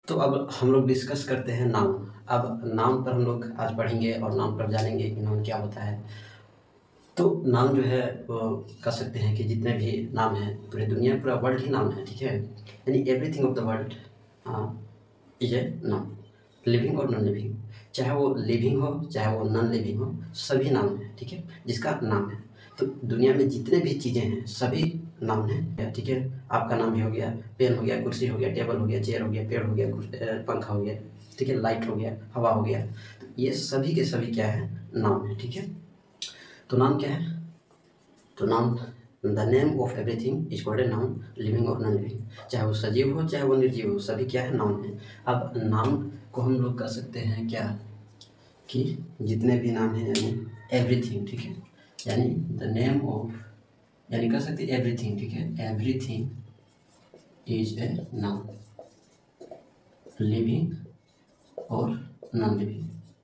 तो अब हम लोग डिस्कस करते हैं नाउन। अब नाउन पर हम लोग आज पढ़ेंगे और नाउन पर जानेंगे कि नाउन क्या होता है। तो नाउन जो है वो कह सकते हैं कि जितने भी नाम हैं पूरी दुनिया पूरा वर्ल्ड ही नाउन है, ठीक है। यानी everything of the world is a noun, living और नॉन लिविंग। चाहे वो लिविंग हो चाहे वो नॉन लिविंग हो, सभी नाउन है, ठीक है, जिसका नाम है। तो दुनिया में जितने भी चीज़ें हैं सभी नाउन है, ठीक है। आपका नाम भी हो गया, पेन हो गया, कुर्सी हो गया, टेबल हो गया, चेयर हो गया, पेड़ हो गया, पंखा हो गया, ठीक है, लाइट हो गया, हवा हो गया। तो ये सभी के सभी क्या है, नाउन है, ठीक है। तो नाम क्या है, तो नाम the name of everything is called a noun, living और नॉन लिविंग। चाहे वो सजीव हो चाहे वो निर्जीव हो, सभी क्या है, नाउन है। अब नाउन को हम लोग कह सकते हैं क्या कि जितने भी नाम हैं यानी एवरीथिंग, ठीक है, यानी द नेम ऑफ, यानी कह सकते हैं एवरीथिंग, ठीक है, everything is a noun, living और non living.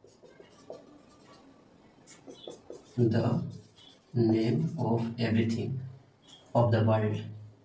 The name of everything of the world,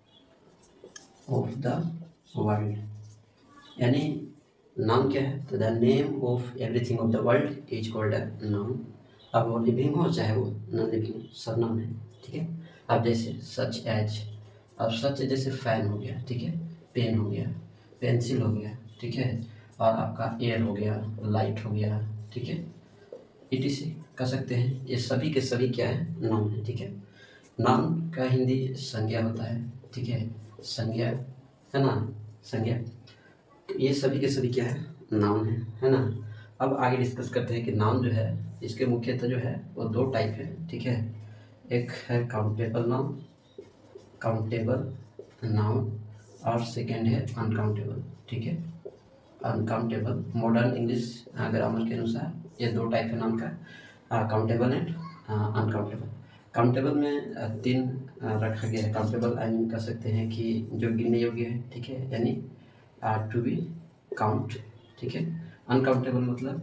of the world, यानी नाउन क्या है, तो the name of everything of the world is called a noun. अब वो लिविंग हो चाहे वो नॉन लिविंग, सब नाउन है, ठीक है। अब जैसे सच एज, अब सच जैसे फैन हो गया, ठीक है, पेन हो गया, पेंसिल हो गया, ठीक है, और आपका एयर हो गया, लाइट हो गया, ठीक है, ETC कह सकते हैं। ये सभी के सभी क्या है, नाउन है, ठीक है। नाउन का हिंदी संज्ञा होता है, ठीक है, संज्ञा है ना, संज्ञा। तो ये सभी के सभी क्या है, नाउन है ना। अब आगे डिस्कस करते हैं कि नाउन जो है इसके मुख्यतः जो है वो दो टाइप है, ठीक है। एक है काउंटेबल नाउन, काउंटेबल नाउन, और सेकेंड है अनकाउंटेबल, ठीक है, अनकाउंटेबल। मॉडर्न इंग्लिश ग्रामर के अनुसार ये दो टाइप है नाउन का, काउंटेबल एंड अनकाउंटेबल। काउंटेबल में तीन रखा गया है। काउंटेबल आई मीन कह सकते हैं कि जो गिनने योग्य है, ठीक है, यानी टू बी काउंट, ठीक है। अनकाउंटेबल मतलब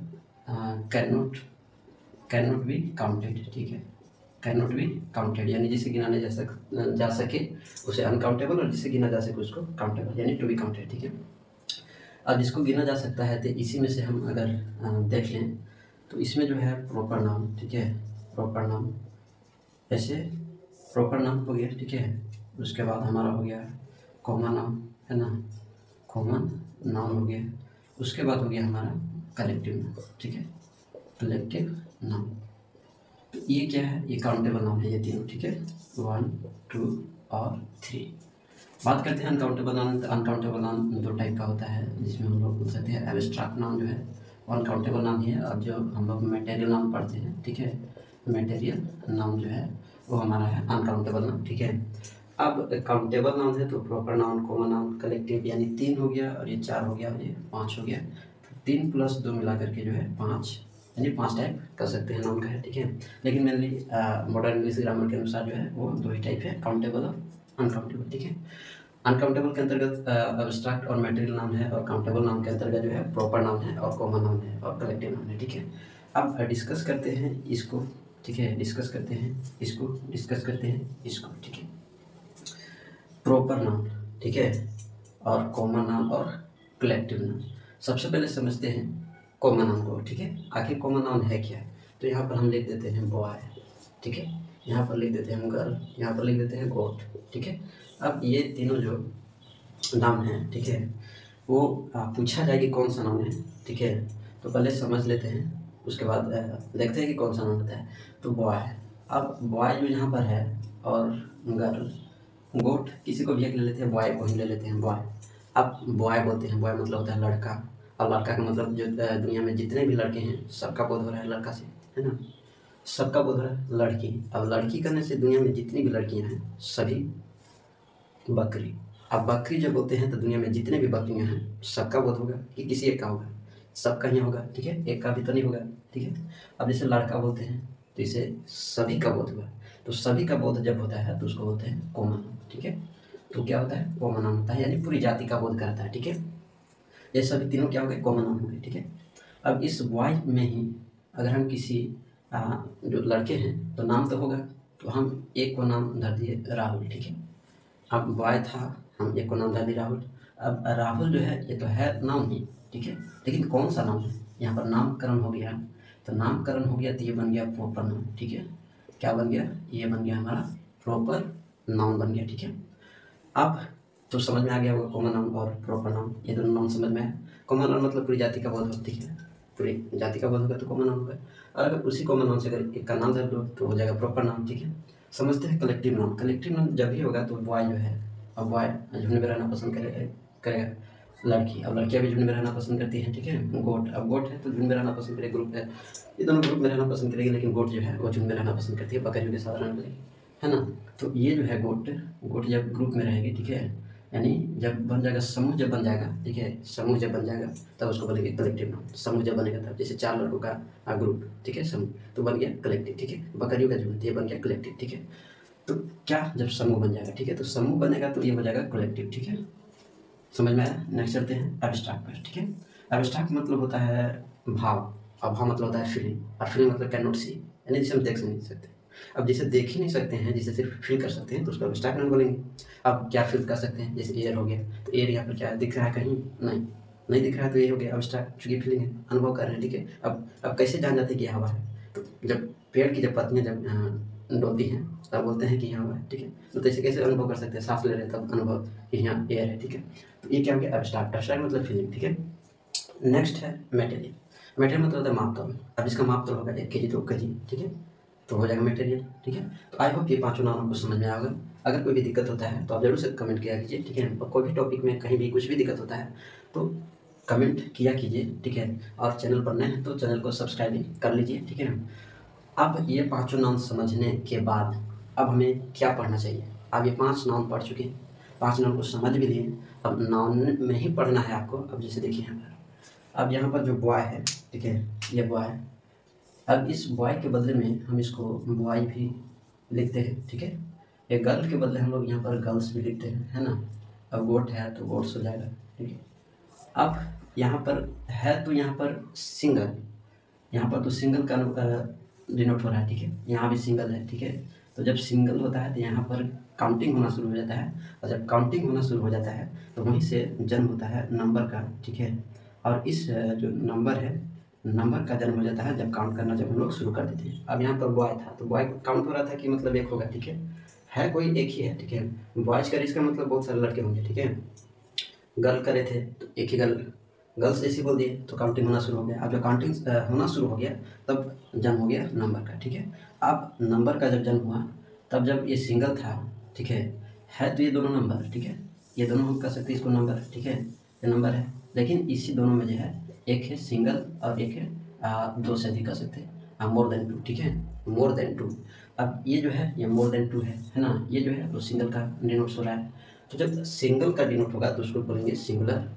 कैन नॉट बी काउंटेड, ठीक है, कैन नॉट बी काउंटेड, यानी जिसे गिना नहीं जा सके उसे अनकाउंटेबल, और जिसे गिना जा सके उसको काउंटेबल, यानी टू बी काउंटेड, ठीक है। अब जिसको गिना जा सकता है तो इसी में से हम अगर देख लें तो इसमें जो है प्रॉपर नाउन, ठीक है, प्रॉपर नाउन, ऐसे प्रॉपर नाउन हो गया, ठीक है। उसके बाद हमारा हो गया कॉमन नाउन, है ना, कॉमन नाउन हो गया। उसके बाद हो गया हमारा कलेक्टिव नाउन, ठीक है, कलेक्टिव नाउन। तो ये क्या है, ये काउंटेबल नाउन है, ये तीनों, ठीक है, 1 2 और 3। बात करते हैं अनकाउंटेबल नाउन। तो अनकाउंटेबल नाउन दो टाइप का होता है, जिसमें हम लोग बोल सकते हैं एब्स्ट्रैक्ट नाउन जो है वो अनकाउंटेबल नाउन ही है, और जो हम लोग मटेरियल नाउन पढ़ते हैं, ठीक है, मटेरियल नाउन जो है वो हमारा है अनकाउंटेबल नाउन, ठीक है। अब काउंटेबल नाउन है तो proper noun, common noun, collective, यानी 3 हो गया, और ये 4 हो गया, और ये 5 हो गया। तो 3 + 2 मिला करके जो है 5, यानी 5 टाइप कर सकते हैं नाउन का है, ठीक है। लेकिन मेनली मॉडर्न इंग्लिश ग्रामर के अनुसार जो है वो 2 ही टाइप है, काउंटेबल और अनकाउंटेबल, ठीक है। अनकाउंटेबल के अंतर्गत अब्स्ट्रैक्ट और मटेरियल नाउन है, और काउंटेबल नाउन के अंतर्गत जो है प्रॉपर नाउन है, और कॉमन नाउन है, और कलेक्टिव नाउन है, ठीक है। अब डिस्कस करते हैं इसको, ठीक है, डिस्कस करते हैं इसको, डिस्कस करते हैं इसको, ठीक है। प्रॉपर नाउन, ठीक है, और कॉमन नाउन और कलेक्टिव नाउन। सबसे पहले समझते हैं कॉमन नाउन को, ठीक है। आखिर कॉमन नाउन है क्या, तो यहाँ पर हम लिख देते हैं बॉय, ठीक है, यहाँ पर लिख देते हैं गर्ल, यहाँ पर लिख देते हैं गोट, ठीक है। अब ये तीनों जो नाम हैं, ठीक है, वो पूछा जाए कि कौन सा नाम है, ठीक है, तो पहले समझ लेते हैं, उसके बाद देखते हैं कि कौन सा नाम होता है। तो बॉय, अब बॉय जो यहाँ पर है, और गर्ल, गोट, किसी को भी एक ले लेते हैं, बॉय को ही ले लेते हैं, बॉय। अब बॉय बोलते हैं, बॉय मतलब होता है लड़का, और लड़का का मतलब जो दुनिया में जितने भी लड़के हैं सबका बोध हो रहा है लड़का से, है ना, सबका बोध हो रहा है लड़की। अब लड़की करने से दुनिया में जितनी भी लड़कियां हैं सभी बकरी। अब बकरी जब बोलते हैं तो दुनिया में जितने भी बकरियां हैं सबका बोध होगा कि किसी एक का होगा, सबका ही होगा, ठीक है, एक का भी तो नहीं होगा, ठीक है। अब जैसे लड़का बोलते हैं तो इसे सभी का बोध हुआ, तो सभी का बोध जब होता है तो उसको बोलते हैं कॉमन, ठीक है। तो क्या होता है, कॉमन नाउन होता है, यानी पूरी जाति का बोध करता है, ठीक है। ये सभी तीनों क्या हो गए, कॉमन नाउन हो गए, ठीक है। अब इस बॉय में ही अगर हम किसी जो लड़के हैं तो नाम तो होगा, तो हम एक को नाम धर दिए राहुल, ठीक है। अब बॉय था, हम एक को नाम धर दिए राहुल। अब राहुल जो है ये तो है नाउन ही, ठीक है, लेकिन कौन सा नाउन है, यहाँ पर नामकरण हो गया, तो नामकरण हो गया तो ये बन गया प्रॉपर नाउन, ठीक है, क्या बन गया, ये बन गया हमारा प्रॉपर नाउन बन गया, ठीक है। अब तो समझ में आ गया होगा कॉमन नाउन और प्रॉपर नाउन, ये दोनों नाउन समझ में आया। कॉमन नाउन मतलब पूरी जाति का बोध होगा, ठीक है, पूरी जाति का बोध होगा तो कॉमन नाउन होगा, और अगर उसी कॉमन नाउन से अगर एक का नाम धर दो तो हो जाएगा प्रॉपर नाउन, ठीक है। समझते हैं कलेक्टिव नाउन। कलेक्टिव नाउन जब भी होगा तो बॉय जो है, अब बॉय झुंड में रहना पसंद करेगा, लड़की, अब लड़कियाँ भी झुंड में रहना पसंद करती हैं, ठीक है। गोट, अब गोट है तो झुंड में रहना पसंद करेगी, ग्रुप है, ये दोनों ग्रुप में रहना पसंद करेगी, लेकिन गोट जो है वो झुंड में रहना पसंद करती है, बकरियों के साथ रहना लगेगी, है ना। तो ये जो है गोट, गोट जब ग्रुप में रहेगी, ठीक है, यानी जब बन जाएगा समूह, जब बन जाएगा, ठीक है, समूह जब बन जाएगा तब उसको बोलेंगे कलेक्टिव नाउन। समूह जब बनेगा तब, जैसे 4 लड़कों का ग्रुप, ठीक है, समूह, तो बन गया कलेक्टिव, ठीक है। बकरियों का झुंड, ये बन गया कलेक्टिव, ठीक है। तो क्या, जब समूह बन जाएगा, ठीक है, तो समूह बनेगा तो ये हो जाएगा कलेक्टिव, ठीक है। समझ में आया। नेक्स्ट चलते हैं एब्स्ट्रैक्ट पर, ठीक है। एब्स्ट्रैक्ट मतलब होता है भाव, और भाव मतलब होता है फीलिंग, और फीलिंग मतलब कैन नॉट सी, यानी जिसे हम देख नहीं सकते। अब जिसे देख ही नहीं सकते हैं, जिसे सिर्फ फील कर सकते हैं, तो उसको एब्स्ट्रैक्ट नाउन बोलेंगे। अब क्या फील कर सकते हैं, जैसे एयर हो गया, तो एयर यहाँ पर क्या है, दिख रहा है कहीं, नहीं दिख रहा है, तो ये हो गया एब्स्ट्रैक्ट, चूँकि फीलिंग है, अनुभव कर रहे हैं, ठीक है। अब कैसे जान जाते हैं कि यह हवा है, तो जब पेड़ की जब पत्तियाँ जब डोलती हैं तब बोलते हैं कि यहाँ हवा है, ठीक है। तो ऐसे कैसे अनुभव कर सकते हैं, सांस ले रहे हैं तब अनुभव कि यहाँ एयर है, ठीक है। तो ये क्या हो गया एब्स्ट्रैक्ट, एब्स्ट्रैक्ट मतलब फीलिंग, ठीक है। नेक्स्ट है मटेरियल। मटेरियल मतलब होता है मापतौल। अब इसका मापतौल होगा 1 kg, 2 kg, ठीक है, तो हो जाएगा मटेरियल, ठीक है। तो आई होप ये पाँचों नामों को समझ में आएगा। अगर कोई भी दिक्कत होता है तो आप जरूर से कमेंट किया कीजिए, ठीक है। और कोई भी टॉपिक में कहीं भी कुछ भी दिक्कत होता है तो कमेंट किया कीजिए, ठीक है। और चैनल पर नए हैं तो चैनल को सब्सक्राइब कर लीजिए, ठीक है। अब ये पाँचों नाउन समझने के बाद अब हमें क्या पढ़ना चाहिए। अब ये 5 नाउन पढ़ चुके हैं, 5 नाउन को समझ भी लिए, अब नाउन में ही पढ़ना है आपको। अब जैसे देखिए यहाँ पर, अब यहाँ पर जो बॉय है, ठीक है, ये बॉय है। अब इस बॉय के बदले में हम इसको बॉय भी लिखते हैं, ठीक है। एक गर्ल के बदले हम लोग यहाँ पर गर्ल्स भी लिखते हैं, है ना। अब गोट है तो गोट्स हो जाएगा, ठीक है। अब यहाँ पर है तो यहाँ पर सिंगल, यहाँ पर तो सिंगल का डिनोट हो रहा है, ठीक है, यहाँ भी सिंगल है, ठीक है। तो जब सिंगल होता है तो यहाँ पर काउंटिंग होना शुरू हो जाता है, और जब काउंटिंग होना शुरू हो जाता है तो वहीं से जन्म होता है नंबर का, ठीक है। और इस जो नंबर है, नंबर का जन्म हो जाता है जब काउंट करना, जब हम लोग शुरू कर देते हैं। अब यहाँ पर बॉय था तो बॉय काउंट हो रहा था कि मतलब 1 होगा, ठीक है कोई एक ही है, ठीक है। बॉयज का इसका मतलब बहुत सारे लड़के होंगे, ठीक है। गर्ल करे थे तो एक ही गर्ल, गर्ल्स जैसे बोल दिए तो काउंटिंग होना शुरू हो गया। अब जब काउंटिंग होना शुरू हो गया तब जन्म हो गया नंबर का, ठीक है। अब नंबर का जब जन्म हुआ तब जब ये सिंगल था, ठीक है तो ये दोनों नंबर, ठीक है, ये दोनों हम कह सकते हैं इसको नंबर, ठीक है, ये नंबर है। लेकिन इसी दोनों में जो है एक है सिंगल और एक है 2 से अधिक कह सकते हैं, मोर देन 2, ठीक है, मोर देन 2। अब ये जो है ये मोर देन 2 है ना, ये जो है वो सिंगल का डिनोट हो रहा है। तो जब सिंगल का डिनोट होगा तो उसको बोलेंगे सिंगुलर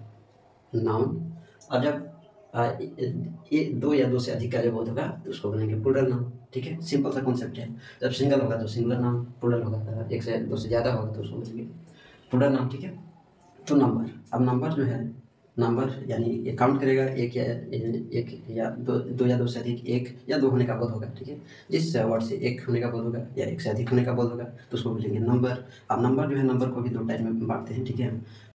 नाउन, और जब ये 2 या 2 से अधिक का जब होगा तो उसको बोलेंगे प्लूरल नाउन, ठीक है। सिंपल सा कॉन्सेप्ट है। जब सिंगल होगा तो सिंगुलर नाउन, प्लूरल होगा 1 से 2 से ज़्यादा होगा तो उसको बोलेंगे प्लूरल नाउन, ठीक है। तो नंबर, अब नंबर जो है, नंबर यानी ये काउंट करेगा 1 या 2 या 2 से अधिक, 1 या 2 होने का बोध होगा, ठीक है। जिस वर्ड से 1 होने का बोध होगा या 1 से अधिक होने का बोध होगा तो उसको बोलेंगे नंबर। अब नंबर जो है, नंबर को भी 2 टाइप में बांटते हैं, ठीक है।